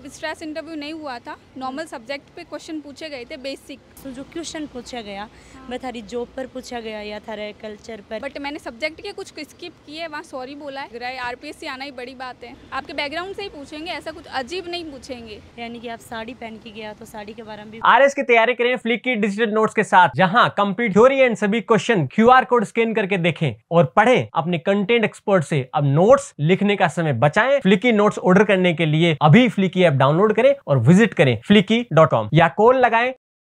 Stress interview नहीं हुआ था, नॉर्मल सब्जेक्ट पे क्वेश्चन पूछे गए थे बेसिक। तो जो क्वेश्चन पूछा गया वह थारी जॉब पर पूछा गया या थारे कल्चर पर? बट मैंने सब्जेक्ट के कुछ स्किप किए, वहाँ सॉरी बोला है। आरपीएससी आना ही बड़ी बात है। आपके बैकग्राउंड से ही पूछेंगे, ऐसा कुछ अजीब नहीं पूछेंगे। यानी कि आप साड़ी पहन के गया तो साड़ी के बारे में भी। आरएस की तैयारी करें फ्लिक की डिजिटल नोट्स के साथ, जहां कंप्लीट थ्योरी एंड सभी क्वेश्चन क्यूआर कोड स्कैन करके देखें और पढ़ें अपने कंटेंट एक्सपर्ट से। अब नोट्स लिखने का समय बचाएं। फ्लिकी नोट्स ऑर्डर करने के लिए अभी फ्लिकी ऐप डाउनलोड करें और विजिट करें flicky.com या कॉल लगाएं।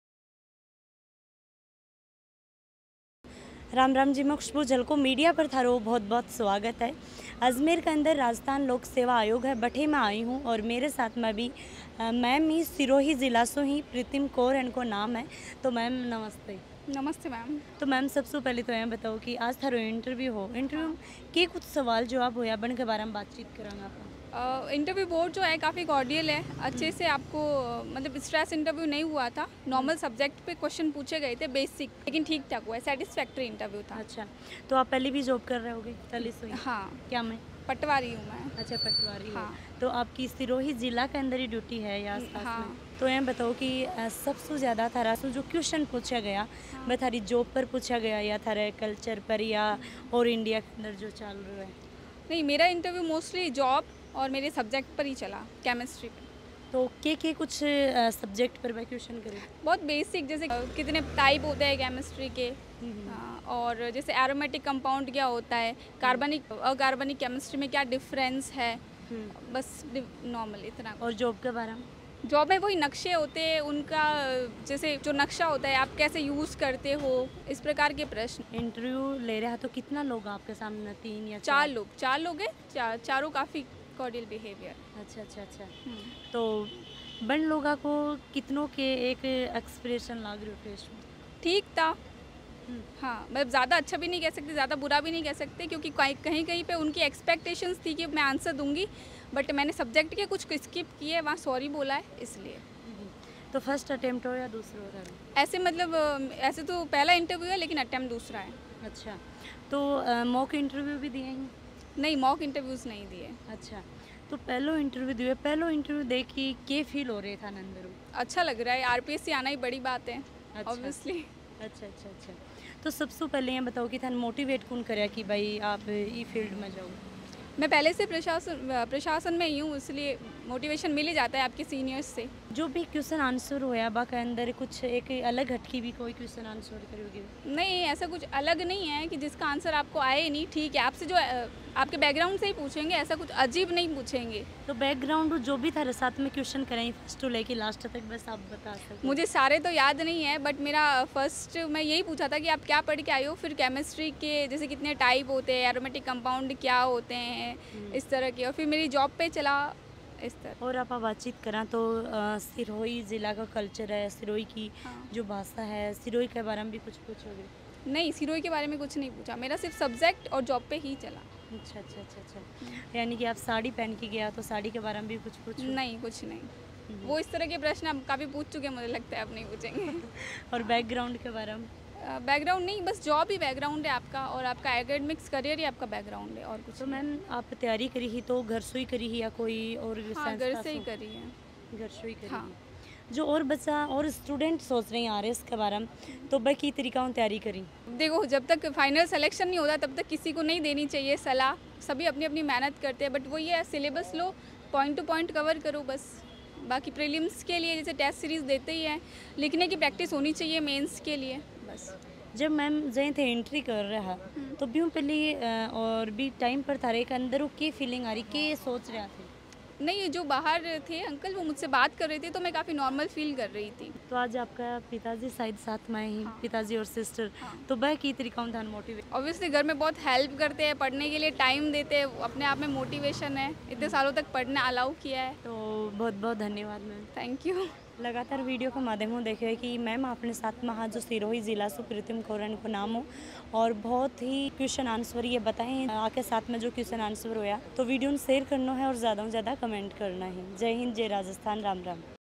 राम राम जी, मैं खुशबू झलको मीडिया पर थारो बहुत बहुत स्वागत है। अजमेर के अंदर राजस्थान लोक सेवा आयोग है, बठे में आई हूँ और मेरे साथ में भी मैम ही सिरोही ज़िला से ही प्रीतिम कौर इनको नाम है। तो मैम नमस्ते। नमस्ते मैम। तो मैम सबसे पहले तो यह बताओ कि आज थारो इंटरव्यू के कुछ सवाल जवाब होया बन के बारे में बातचीत करांगा आप। इंटरव्यू बोर्ड जो है काफ़ी कॉर्डियल है, अच्छे से आपको मतलब स्ट्रेस इंटरव्यू नहीं हुआ था, नॉर्मल सब्जेक्ट पे क्वेश्चन पूछे गए थे बेसिक, लेकिन ठीक ठाक हुआ है, सेटिस्फैक्ट्री इंटरव्यू था। अच्छा, तो आप पहले भी जॉब कर रहे होगे तली से? हाँ। क्या मैं पटवारी हूँ मैं। अच्छा, पटवारी। हाँ। तो आपकी सिरोही ज़िला के अंदर ही ड्यूटी है या आसपास हाँ। में? तो यह बताओ कि सबसे ज़्यादा थारा से जो क्वेश्चन पूछा गया वह थारी जॉब पर पूछा गया या थारे कल्चर पर या और इंडिया के अंदर जो चल रहा है? नहीं, मेरा इंटरव्यू मोस्टली जॉब और मेरे सब्जेक्ट पर ही चला, केमिस्ट्री पे। तो के कुछ सब्जेक्ट पर वह क्वेश्चन करें? बहुत बेसिक, जैसे कितने टाइप होते हैं केमिस्ट्री के, और जैसे एरोमेटिक कंपाउंड क्या होता है, कार्बनिक अकार्बनिक केमिस्ट्री में क्या डिफरेंस है, बस नॉर्मल इतना। और जॉब के बारे में? जॉब में वही नक्शे होते हैं उनका, जैसे जो नक्शा होता है आप कैसे यूज़ करते हो, इस प्रकार के प्रश्न। इंटरव्यू ले रहा तो कितना लोग आपके सामने? 3 या 4 लोग हैं, चारों काफ़ी कॉर्डियल बिहेवियर। अच्छा अच्छा अच्छा। तो बन लोगों को कितनों के एक एक्सप्रेशन लाग रहे हो फेस में? ठीक था। हाँ, मतलब ज़्यादा अच्छा भी नहीं कह सकते, ज़्यादा बुरा भी नहीं कह सकते, क्योंकि कहीं कहीं पे उनकी एक्सपेक्टेशंस थी कि मैं आंसर दूंगी, बट मैंने सब्जेक्ट के कुछ स्किप किए, वहाँ सॉरी बोला है इसलिए। तो फर्स्ट अटेम्प्ट हो या दूसरा हो रहा? ऐसे मतलब ऐसे तो पहला इंटरव्यू है, लेकिन अटेम्प्ट दूसरा है। अच्छा, तो मॉक इंटरव्यू भी दिए हैं? नहीं, मॉक इंटरव्यूज़ नहीं दिए। अच्छा, तो पहलो इंटरव्यू दे के फील हो रहे था अंदर? अच्छा लग रहा है, आरपीएससी आना ही बड़ी बात है। अच्छा। ऑब्वियसली। अच्छा अच्छा अच्छा। तो सबसे पहले ये बताओ कि थान मोटिवेट कौन करे कि भाई आप ई फील्ड में जाओ? मैं पहले से प्रशासन में ही हूँ, इसलिए मोटिवेशन मिल ही जाता है आपके सीनियर्स से। जो भी क्वेश्चन आंसर होया बा के अंदर कुछ एक अलग हटकी भी कोई क्वेश्चन आंसर करोगे? नहीं, ऐसा कुछ अलग नहीं है कि जिसका आंसर आपको आए ही नहीं। ठीक है, आपसे जो आपके बैकग्राउंड से ही पूछेंगे, ऐसा कुछ अजीब नहीं पूछेंगे। तो बैकग्राउंड जो भी था साथ में क्वेश्चन करें फर्स्ट टू लेके लास्ट तक, बस आप बता सकते? मुझे सारे तो याद नहीं है, बट मेरा फर्स्ट में यही पूछा था कि आप क्या पढ़ के आए हो, फिर केमिस्ट्री के जैसे कितने टाइप होते हैं, एरोमेटिक कंपाउंड क्या होते हैं, इस तरह के, और फिर मेरी जॉब पे चला इस तरह। और आप बातचीत करा तो सिरोही ज़िला का कल्चर है, सिरोही की जो भाषा है, सिरोही के बारे में भी कुछ पूछोगे? नहीं, सिरोही के बारे में कुछ नहीं पूछा, मेरा सिर्फ सब्जेक्ट और जॉब पे ही चला। अच्छा अच्छा अच्छा अच्छा। यानी कि आप साड़ी पहन के गया तो साड़ी के बारे में भी कुछ पूछो? नहीं, कुछ नहीं। वो इस तरह के प्रश्न आप काफ़ी पूछ चुके हैं, मुझे लगता है अब नहीं पूछेंगे। और बैकग्राउंड के बारे में? बैकग्राउंड नहीं, बस जॉब ही बैकग्राउंड है आपका, और आपका एकेडमिक्स करियर ही आपका बैकग्राउंड है, और कुछ। तो मैम आप तैयारी करी ही तो घर से ही करी ही या कोई और? हाँ, घर से ही करी है। घर से ही करी। हाँ। जो और बच्चा और स्टूडेंट सोच रहे हैं आ रहे इसके बारे में, तो भाई की तरीका तैयारी करी? देखो, जब तक फाइनल सिलेक्शन नहीं होता तब तक किसी को नहीं देनी चाहिए सलाह। सभी अपनी अपनी मेहनत करते हैं, बट वही है, सिलेबस लो, पॉइंट टू पॉइंट कवर करो बस। बाकी प्रीलिम्स के लिए जैसे टेस्ट सीरीज देते ही हैं, लिखने की प्रैक्टिस होनी चाहिए मेंस के लिए बस। जब मैम जैसे थे एंट्री कर रहा तो भी पहले और भी टाइम पर थारे के अंदर वो की फीलिंग आ रही, के सोच रहा थे? नहीं, जो बाहर थे अंकल वो मुझसे बात कर रहे थे, तो मैं काफ़ी नॉर्मल फील कर रही थी। तो आज आपका पिताजी शायद साथ में ही? हाँ। पिताजी और सिस्टर। हाँ। तो वह की तरीका था मोटिवेट? ऑब्वियसली घर में बहुत हेल्प करते हैं, पढ़ने के लिए टाइम देते हैं, अपने आप में मोटिवेशन है, इतने सालों तक पढ़ना अलाउ किया है। तो बहुत बहुत धन्यवाद मैम। Thank you. लगातार वीडियो के माध्यम से देखे कि मैम अपने साथ में हाँ जो सिरोही ज़िला से प्रीतिम कौर को नाम हो, और बहुत ही क्वेश्चन आंसर ये बताएं आके साथ में जो क्वेश्चन आंसर होया, तो वीडियो शेयर करना है और ज़्यादा से ज़्यादा कमेंट करना है। जय हिंद, जय राजस्थान, राम राम।